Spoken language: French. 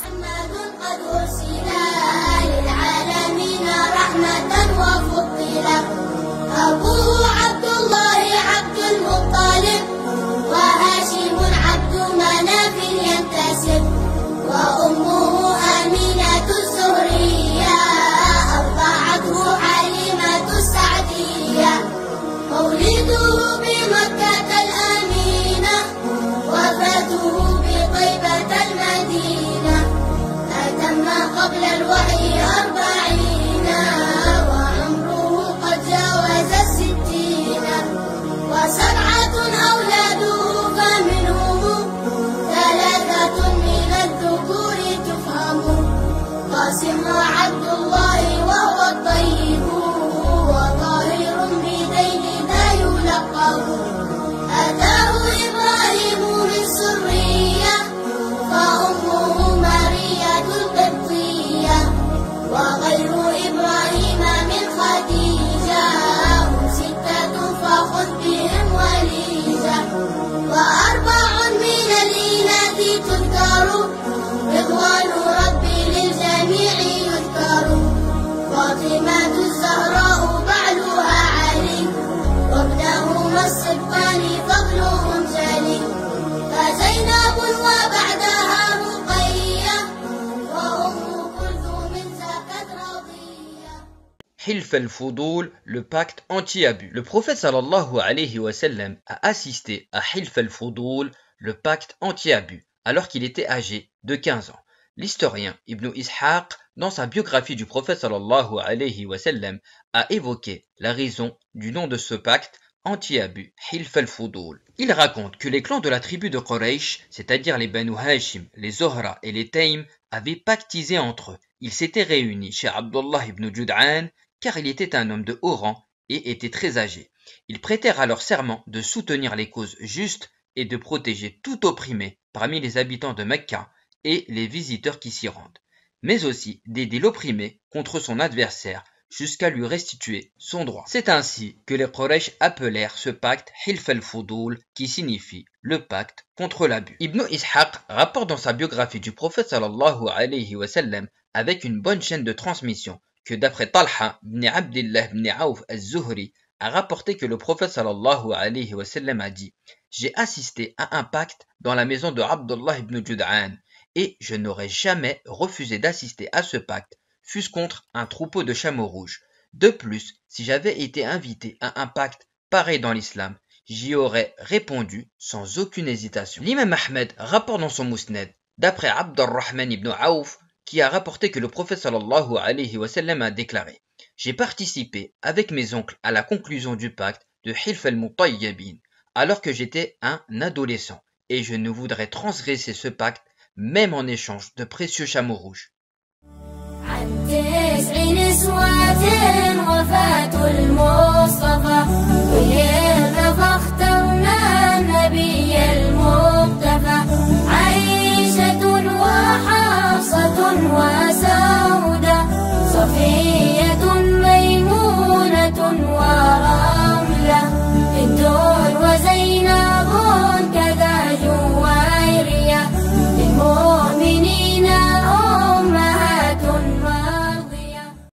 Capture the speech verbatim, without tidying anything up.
محمد قد أرسل للعالمين رحمة وفضلا أبوه عبد الله عبد المطلب وهاشم عبد مناف ينتسب وأمه آمنة الزهرية أرضعته حليمة السعدية مولده بمكة الأمينة وفاته بطيبة المدينة أتم قبل الوحي أربعين وعمره قد جاوز الستين وسبعة أولاده فمنهم ثلاثة من الذكور تفهم قاسم وعبد الله وهو الطيب وطاهر بدين لا يلقب أتاه إبراهيم من سرية فأمه مارية القبطية وغير إبراهيم من خديجة هم ستة فخذ بهم وليجة وأربع من الإناث تذكر رضوان ربي للجميع يذكر فاطمة الزهراء بعلها علي وابنهما السبطان فضلهم جلي فزينب وبعدها رقية وأم كلثوم زكت رضية. Hilf al-Fudul, le pacte anti-abus. Le prophète sallallahu alayhi wa sallam a assisté à Hilf al-Fudul, le pacte anti-abus, alors qu'il était âgé de quinze ans. L'historien Ibn Ishaq, dans sa biographie du prophète sallallahu alayhi wa sallam, a évoqué la raison du nom de ce pacte anti-abus, Hilf al-Fudul. Il raconte que les clans de la tribu de Quraysh, c'est-à-dire les Banu Hashim, les Zohra et les Taym, avaient pactisé entre eux. Ils s'étaient réunis chez Abdullah ibn Jud'an, car il était un homme de haut rang et était très âgé. Ils prêtèrent alors serment de soutenir les causes justes et de protéger tout opprimé parmi les habitants de Mecca et les visiteurs qui s'y rendent, mais aussi d'aider l'opprimé contre son adversaire jusqu'à lui restituer son droit. C'est ainsi que les Quraysh appelèrent ce pacte Hilf al-Fudul, qui signifie le pacte contre l'abus. Ibn Ishaq rapporte dans sa biographie du prophète sallallahu alayhi wa sallam avec une bonne chaîne de transmission que d'après Talha ibn Abdillah ibn Awf al-Zuhri a rapporté que le prophète sallallahu alayhi wa sallam a dit « J'ai assisté à un pacte dans la maison de Abdullah ibn Jud'an et je n'aurais jamais refusé d'assister à ce pacte, fût-ce contre un troupeau de chameaux rouges. De plus, si j'avais été invité à un pacte pareil dans l'islam, j'y aurais répondu sans aucune hésitation. » L'imam Ahmed rapporte dans son Musnad, d'après Abdurrahman ibn Awf, qui a rapporté que le prophète sallallahu alayhi wa sallam a déclaré « J'ai participé avec mes oncles à la conclusion du pacte de Hilf al-Mutayyibin, alors que j'étais un adolescent, et je ne voudrais transgresser ce pacte même en échange de précieux chameaux rouges. تسع نسوات وفاة المصطفى